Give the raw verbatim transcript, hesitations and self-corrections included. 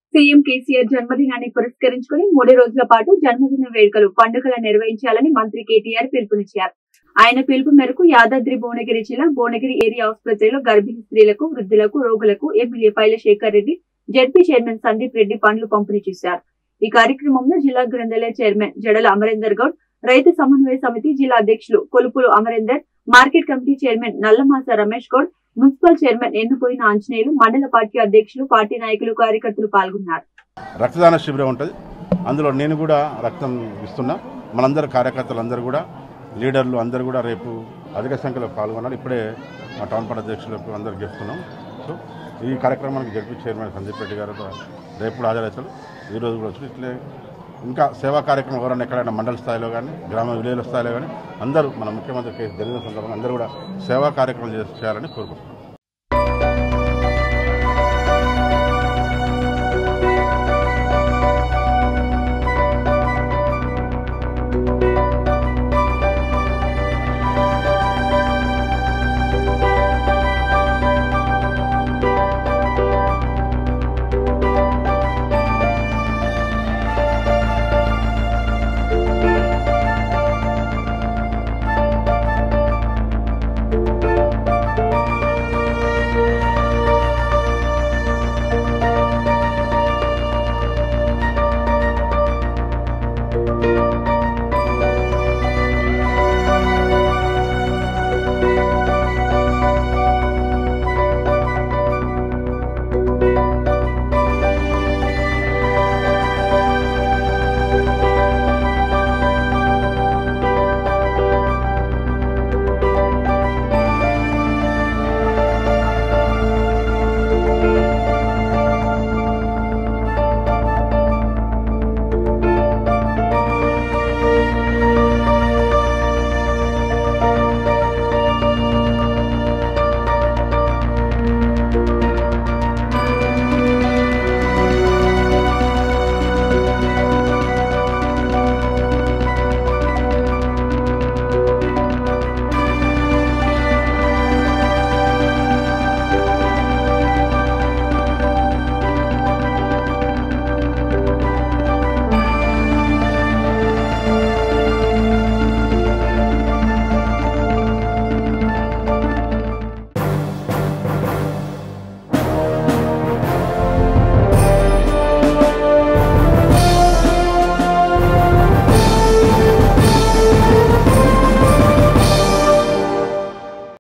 CM KCR జన్మదినాన్ని పురస్కరించుకుని మూడు రోజుల పాటు జన్మదిన వేడుకలు పండుగల నిర్వహించాలని మంత్రి కేటీఆర్ పిలుపునిచ్చారు. ఆయన పిలుపు మేరకు యాదాద్రి భువనగిరి జిల్లా భువనగిరి ఏరియా ఆసుపత్రిలో గర్భిణీ స్త్రీలకు, వృద్ధులకు, రోగులకు MLA Paila Shekhar Reddy, ZP chairman Sandeep Reddy పండ్లు పంపిణీ చేశారు. ఈ కార్యక్రమంలో జిల్లా గ్రంథాలయ చైర్మన్ జడల అమరేందర్ గౌడ్, రైతు సమన్వయ సమితి జిల్లా అధ్యక్షులు Kolupulu Amarender, market committee chairman Nallamasa Ramesh Goud, municipal chairman Ennupoyina Anjaneyulu, మండల పార్టీ అధ్యక్షులు, పార్టీ నాయకులు, కార్యకర్తలు పాల్గొన్నారు. రక్తదాన శిబిరం ఉంటుంది. అందులో నేను కూడా రక్తం ఇస్తున్నా. మనందరు కార్యకర్తలు అందరూ కూడా, లీడర్లు అందరూ కూడా రేపు అధిక సంఖ్యలో పాల్గొన్నారు. ఇప్పుడే మా టౌన్ పార్టీ అధ్యక్షులకు అందరికి చెప్తున్నాం. సో ఈ కార్యక్రమానికి జడ్పీ చైర్మన్ సందీప్ రెడ్డి గారు రేపు హాజరవుతారు. ఈరోజు కూడా వచ్చి ఇట్లే ఇంకా సేవా కార్యక్రమం ఎవరైనా ఎక్కడైనా మండల స్థాయిలో కానీ, గ్రామ విలేజ్ల స్థాయిలో కానీ అందరూ మన ముఖ్యమంత్రి కేసు జరిగిన సందర్భంగా అందరూ కూడా సేవా కార్యక్రమాలు చేయాలని కోరుకుంటున్నాం.